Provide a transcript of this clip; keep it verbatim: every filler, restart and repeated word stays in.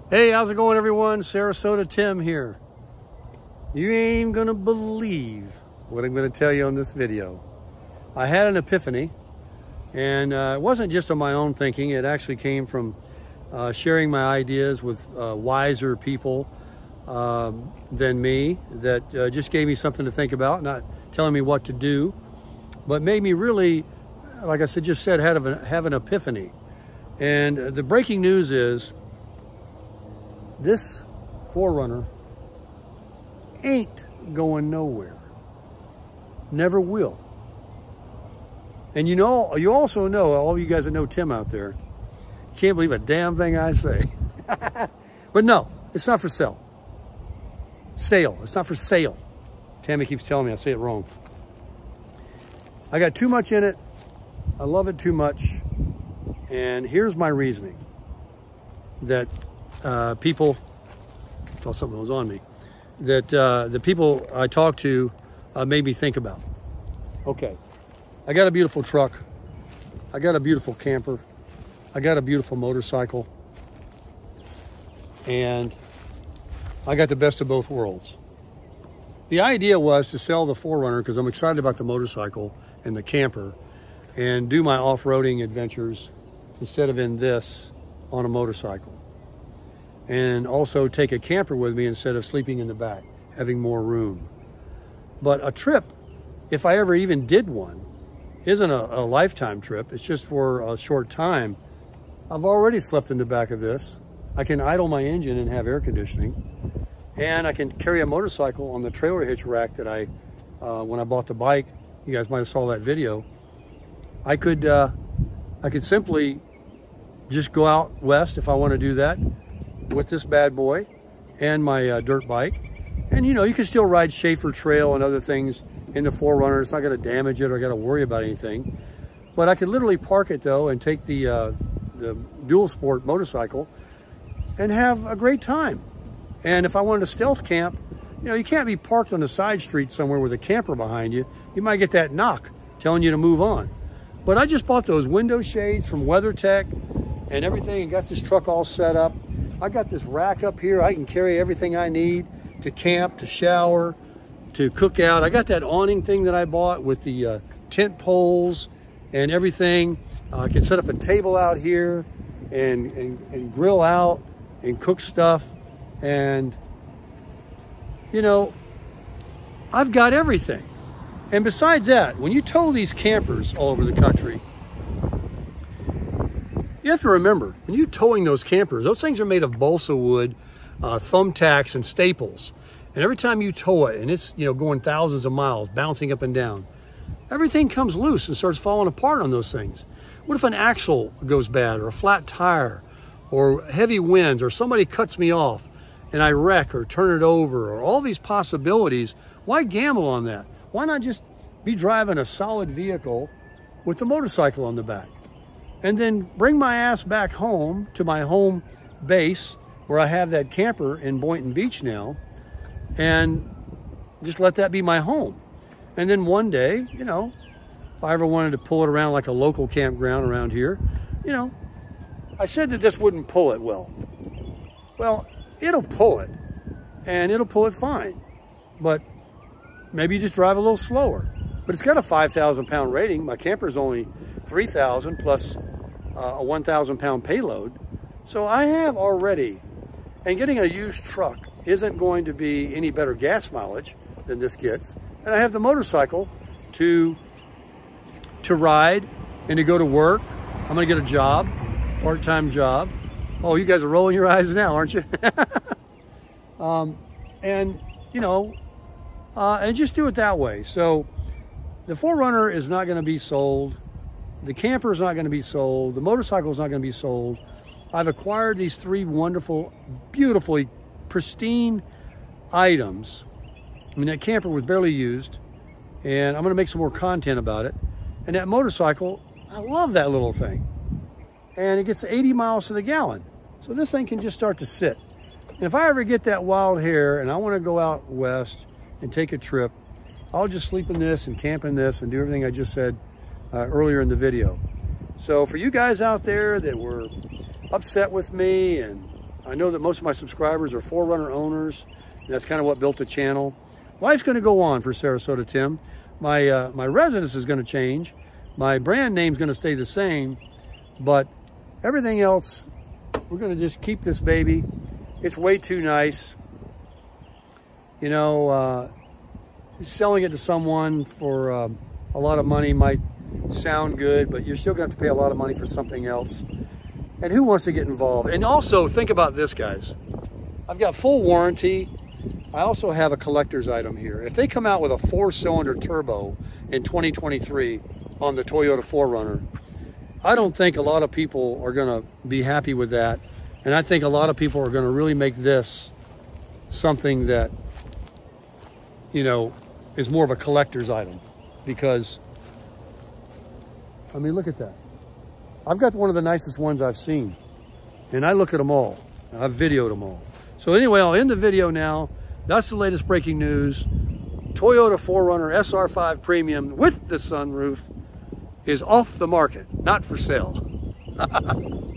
Hey, how's it going, everyone? Sarasota Tim here. You ain't gonna believe what I'm gonna tell you on this video. I had an epiphany, and uh, it wasn't just on my own thinking. It actually came from uh, sharing my ideas with uh, wiser people um, than me that uh, just gave me something to think about, not telling me what to do, but made me really, like I said, just said, have an, have an epiphany. And the breaking news is, this four runner ain't going nowhere. Never will. And you know, you also know, all of you guys that know Tim out there, can't believe a damn thing I say. But no, it's not for sale. Sale, it's not for sale. Tammy keeps telling me I say it wrong. I got too much in it. I love it too much. And here's my reasoning. That uh, people, I thought something was on me, that uh, the people I talked to uh, made me think about. Okay, I got a beautiful truck. I got a beautiful camper. I got a beautiful motorcycle. And I got the best of both worlds. The idea was to sell the four runner because I'm excited about the motorcycle and the camper and do my off-roading adventures instead of in this on a motorcycle. And also take a camper with me instead of sleeping in the back, having more room. But a trip, if I ever even did one, isn't a, a lifetime trip. It's just for a short time. I've already slept in the back of this. I can idle my engine and have air conditioning. And I can carry a motorcycle on the trailer hitch rack that I, uh, when I bought the bike, you guys might have saw that video. I could, uh, I could simply just go out west if I want to do that with this bad boy and my uh, dirt bike. And you know, you can still ride Schaefer Trail and other things in the four runner. It's not going to damage it or got to worry about anything. But I could literally park it though and take the, uh, the dual sport motorcycle and have a great time. And if I wanted to stealth camp, you know, you can't be parked on a side street somewhere with a camper behind you. You might get that knock telling you to move on. But I just bought those window shades from WeatherTech and everything and got this truck all set up. I got this rack up here. I can carry everything I need to camp, to shower, to cook out. I got that awning thing that I bought with the uh, tent poles and everything. Uh, I can set up a table out here and, and, and grill out and cook stuff. And, you know, I've got everything. And besides that, when you tow these campers all over the country, you have to remember, when you're towing those campers, those things are made of balsa wood, uh, thumbtacks, and staples. And every time you tow it, and it's, you know, going thousands of miles, bouncing up and down, everything comes loose and starts falling apart on those things. What if an axle goes bad, or a flat tire, or heavy winds, or somebody cuts me off, and I wreck or turn it over, or all these possibilities? Why gamble on that? Why not just be driving a solid vehicle with the motorcycle on the back? And then bring my ass back home to my home base where I have that camper in Boynton Beach now, and just let that be my home. And then one day, you know, if I ever wanted to pull it around like a local campground around here, you know, I said that this wouldn't pull it well. Well, it'll pull it, and it'll pull it fine. But maybe you just drive a little slower. But it's got a five thousand pound rating. My camper's only three thousand plus uh, a one thousand pound payload. So I have already, and getting a used truck isn't going to be any better gas mileage than this gets. And I have the motorcycle to, to ride and to go to work. I'm gonna get a job, part-time job. Oh, you guys are rolling your eyes now, aren't you? um, and, you know, uh, and just do it that way. So the four runner is not going to be sold. The camper is not going to be sold. The motorcycle is not going to be sold. I've acquired these three wonderful, beautifully pristine items. I mean, that camper was barely used, and I'm going to make some more content about it. And that motorcycle, I love that little thing. And it gets eighty miles to the gallon. So this thing can just start to sit. And if I ever get that wild hair and I want to go out west and take a trip, I'll just sleep in this and camp in this and do everything I just said uh, earlier in the video. So for you guys out there that were upset with me and I know that most of my subscribers are four runner owners, and that's kind of what built the channel. Life's going to go on for Sarasota Tim. My, uh, my residence is going to change. My brand name's going to stay the same, but everything else, we're going to just keep this baby. It's way too nice. You know, uh, selling it to someone for uh, a lot of money might sound good, but you're still going to have to pay a lot of money for something else. And who wants to get involved? And also, think about this, guys. I've got full warranty. I also have a collector's item here. If they come out with a four-cylinder turbo in twenty twenty-three on the Toyota four runner, I don't think a lot of people are going to be happy with that. And I think a lot of people are going to really make this something that, you know, is more of a collector's item. Because, I mean, look at that. I've got one of the nicest ones I've seen. And I look at them all. I've videoed them all. So anyway, I'll end the video now. That's the latest breaking news. Toyota four runner S R five Premium with the sunroof is off the market, not for sale.